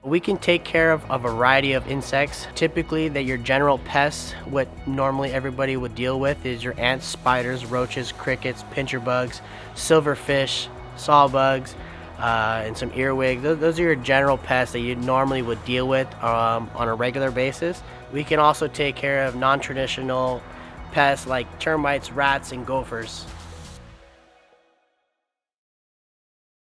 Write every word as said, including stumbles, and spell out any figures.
We can take care of a variety of insects. Typically, that your general pests, what normally everybody would deal with is your ants, spiders, roaches, crickets, pincher bugs, silverfish, saw bugs, uh, and some earwigs. Those, those are your general pests that you normally would deal with um, on a regular basis. We can also take care of non-traditional pests like termites, rats, and gophers.